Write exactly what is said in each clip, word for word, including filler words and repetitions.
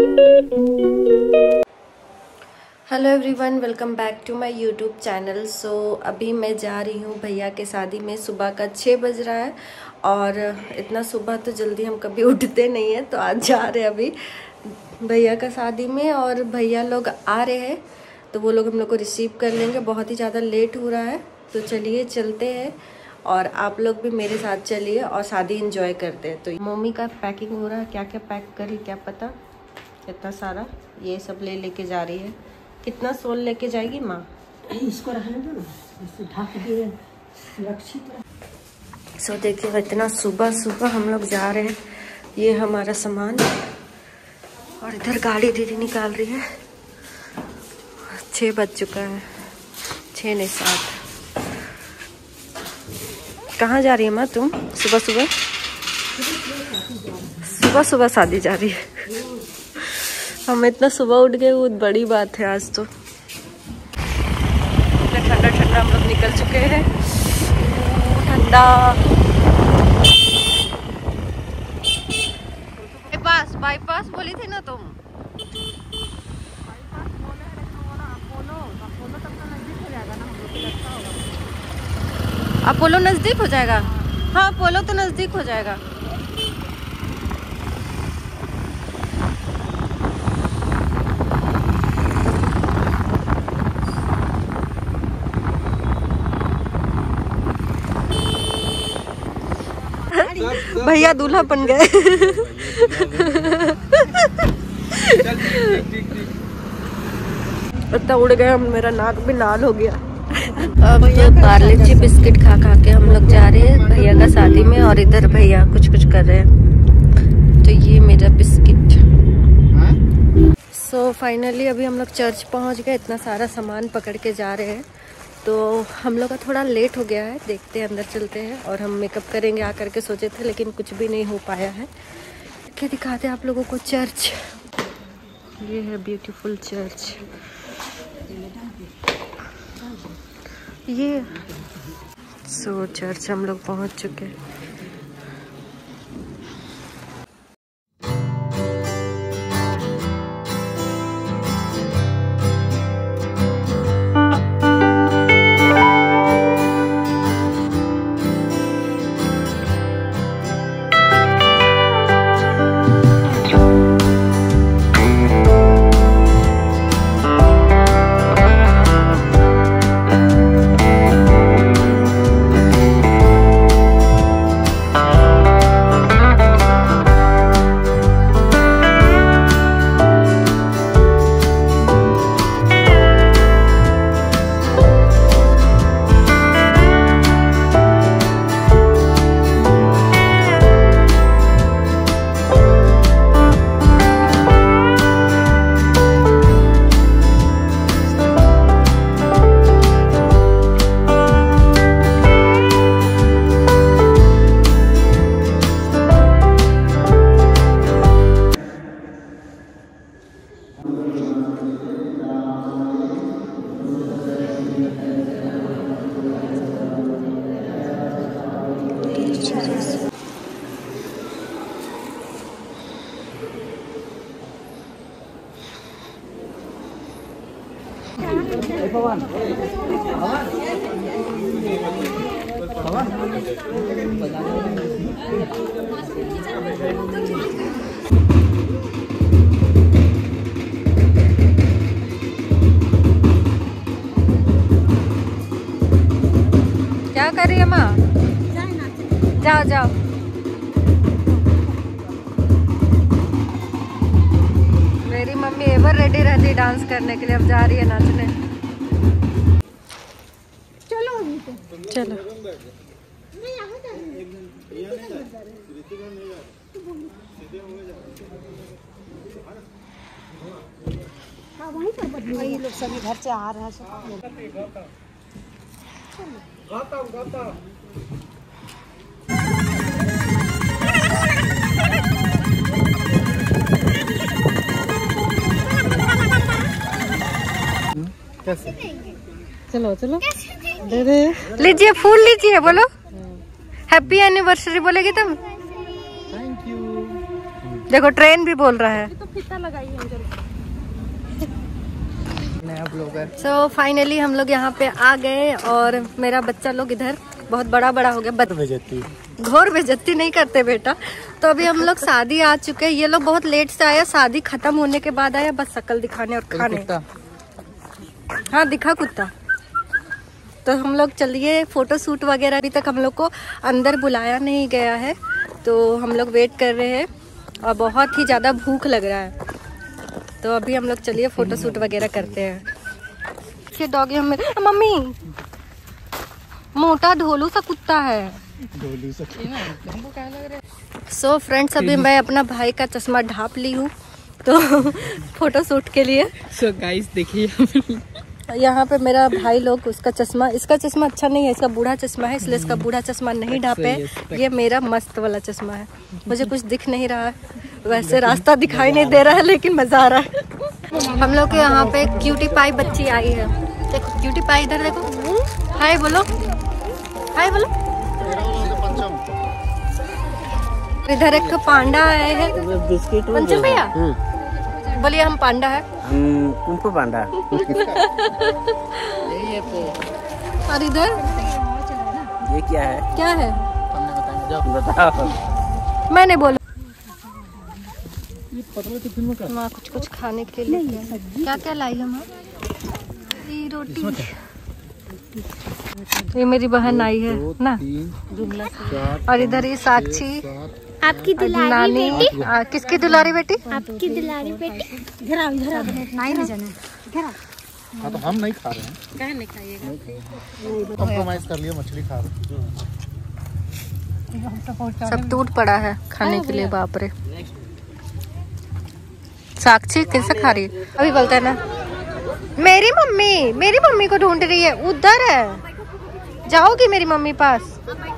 Hello everyone, welcome back to my YouTube channel. So अभी मैं जा रही हूँ भैया के शादी में। सुबह का छः बज रहा है और इतना सुबह तो जल्दी हम कभी उठते नहीं हैं, तो आज जा रहे हैं अभी भैया का शादी में। और भैया लोग आ रहे हैं तो वो लोग हम लोग को रिसीव कर लेंगे। बहुत ही ज़्यादा लेट हो रहा है, तो चलिए चलते हैं और आप लोग भी मेरे साथ चलिए और शादी एंजॉय करते हैं। तो मम्मी का पैकिंग हो रहा है, क्या क्या पैक करी क्या पता, इतना सारा ये सब ले लेके जा रही है। कितना सोल लेके जाएगी माँ? इसको रहने दो ना, इसको ढक दिए सुरक्षित। सो देखिए इतना सुबह सुबह हम लोग जा रहे हैं। ये हमारा सामान और इधर गाड़ी दीदी निकाल रही है। छः बज चुका है, छः नहीं सात। कहाँ जा रही है माँ तुम? सुबह सुबह सुबह सुबह शादी जा रही है। हम इतना सुबह उठ गए, वो बड़ी बात है आज तो। ठंडा ठंडा हम लोग निकल चुके हैं, ठंडा। बाईपास बाईपास बोली थी ना तुम? अपोलो नजदीक हो जाएगा। हाँ अपोलो तो नजदीक हो जाएगा। भैया दूल्हा बन गए। इतना उड़ गए हम, मेरा नाक भी लाल हो गया। अब तो पार्ले-जी बिस्किट खा खा के हम लोग जा रहे हैं भैया का शादी में। और इधर भैया कुछ कुछ कर रहे हैं, तो ये मेरा बिस्किट। सो फाइनली अभी हम लोग चर्च पहुंच गए। इतना सारा सामान पकड़ के जा रहे हैं, तो हम लोग का थोड़ा लेट हो गया है। देखते हैं, अंदर चलते हैं और हम मेकअप करेंगे आकर के सोचे थे, लेकिन कुछ भी नहीं हो पाया है। क्या दिखाते हैं आप लोगों को चर्च। ये है ब्यूटीफुल चर्च। ये सो चर्च हम लोग पहुंच चुके हैं। भगवान क्या कर रही है माँ? जाओ जाओ। मेरी मम्मी एवर रेडी रहती डांस करने के लिए, अब जा रही है नाचने। चलो चलो। वहीं पर वही लोग सभी घर से आ रहे हैं सब। कैसे? चलो चलो दे दे। लीजिए फूल लीजिए, बोलो हैप्पी एनिवर्सरी बोलेगी तुम। Thank you. देखो ट्रेन भी बोल रहा है। कितना लगाई अंजल। नया ब्लॉगर। सो फाइनली हम लोग यहाँ पे आ गए और मेरा बच्चा लोग इधर बहुत बड़ा बड़ा हो गया। बेइज्जती घोर बेइज्जती नहीं करते बेटा। तो अभी हम लोग शादी आ चुके हैं। ये लोग बहुत लेट से आया, शादी खत्म होने के बाद आया, बस शक्ल दिखाने और खाने। हाँ दिखा कुत्ता। तो हम लोग चलिए फोटो शूट वगैरह। अभी तक हम लोग को अंदर बुलाया नहीं गया है तो हम लोग वेट कर रहे हैं और बहुत ही ज़्यादा भूख लग रहा है। तो अभी हम लोग चलिए फोटो शूट वगैरह करते हैं। ये डॉगी हमें मम्मी मोटा ढोलू सा कुत्ता है। ढोलू सा हमको क्या लग रहा है। सो फ्रेंड्स अभी मैं अपना भाई का चश्मा ढाप ली हूँ तो फोटो शूट के लिए। सो गाइस देखिए यहाँ पे मेरा भाई लोग उसका चश्मा, इसका चश्मा अच्छा नहीं है, इसका बूढ़ा चश्मा है इसलिए इसका बूढ़ा चश्मा नहीं ढापे। ये मेरा मस्त वाला चश्मा है। मुझे कुछ दिख नहीं रहा है, वैसे रास्ता दिखाई नहीं दे रहा है लेकिन मजा आ रहा है। हम लोग के यहाँ पे क्यूटी पाई बच्ची आई है। देखो क्यूटी पाई इधर देखो। हाय बोलो, हाय बोलो। इधर एक तो पांडा आए हैं। पंचम भैया बोलिए हम पांडा है। Kung fu panda. और इधर ये क्या है? क्या है बताओ। मैंने बोला माँ कुछ कुछ खाने के लिए क्या क्या लाई हम? ये रोटी। ये मेरी बहन आई है ना। और इधर ये साक्षी आपकी दुलारी बेटी। आ, किसकी दुलारी बेटी? आपकी दुलारी बेटी। घर आओ, घर आओ। नहीं ना जाना। घर आओ। हाँ तो हम नहीं खा रहे हैं। क्या नहीं खाइएगा? कंप्रोमाइज कर लिया, मछली खा रहे हैं। सब टूट पड़ा है खाने के लिए। बाप रे। साक्षी कैसे खा रही है? अभी बोलता है ना मेरी मम्मी, मेरी मम्मी को ढूंढ रही है, उधर है, जाओगी मेरी मम्मी पास।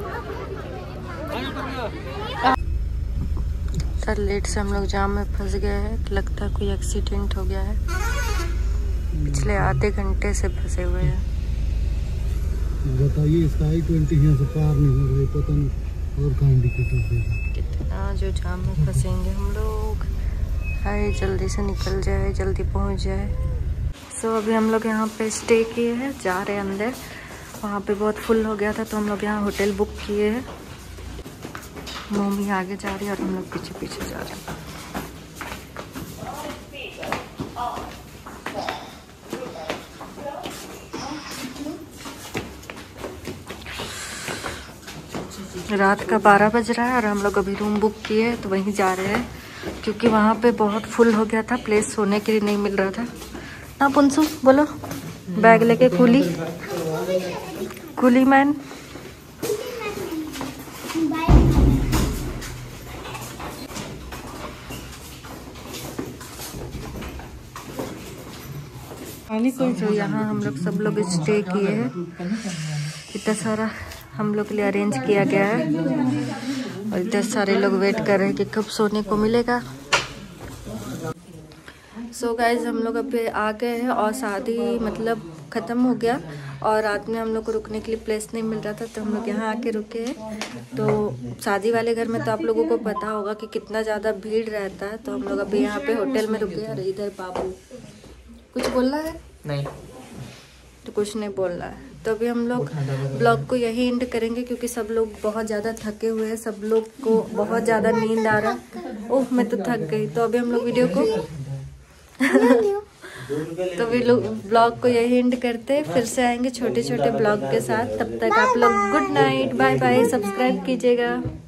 सर लेट से हम लोग जाम में फंस गए हैं। लगता है कोई एक्सीडेंट हो गया है। पिछले आधे घंटे से फंसे हुए हैं। बताइए स्काई ट्वेंटी यहाँ से पार नहीं हो रही, पता नहीं और कहाँ इंडिकेटर देगा। कितना जो जाम में फंसेंगे हम लोग। हाय जल्दी से निकल जाए, जल्दी पहुँच जाए। सो so, अभी हम लोग यहाँ पे स्टे किए हैं, जा रहे हैं अंदर। वहाँ पे बहुत फुल हो गया था तो हम लोग यहाँ होटल बुक किए हैं। मम्मी आगे जा रही है और हम लोग पीछे पीछे जा रहे हैं। रात का बारह बज रहा है और हम लोग अभी रूम बुक किए तो वहीं जा रहे हैं क्योंकि वहाँ पे बहुत फुल हो गया था, प्लेस सोने के लिए नहीं मिल रहा था ना। पुंसू बोलो बैग लेके कूली कूली मैन। तो यहाँ हम लोग सब लोग स्टे किए हैं। इतना सारा हम लोग के लिए अरेंज किया गया है और इतने सारे लोग वेट कर रहे हैं कि कब सोने को मिलेगा। सो so गाइज हम लोग अभी आ गए हैं और शादी मतलब ख़त्म हो गया और रात में हम लोग को रुकने के लिए प्लेस नहीं मिल रहा था तो हम लोग यहाँ आके रुके हैं। तो शादी वाले घर में तो आप लोगों को पता होगा कि कितना ज़्यादा भीड़ रहता है। तो हम लोग अभी यहाँ पे होटल में रुके और इधर बाबू कुछ बोलना है नहीं तो कुछ नहीं बोलना है। तो अभी हम लोग ब्लॉग को यही एंड करेंगे क्योंकि सब लोग बहुत ज़्यादा थके हुए हैं, सब लोग को बहुत ज़्यादा नींद आ रहा है। ओह मैं तो थक गई। तो अभी हम लोग वीडियो को तो भी लोग ब्लॉग को यही एंड करते, फिर से आएंगे छोटे छोटे ब्लॉग के साथ। तब तक आप लोग good night, bye bye, subscribe कीजिएगा।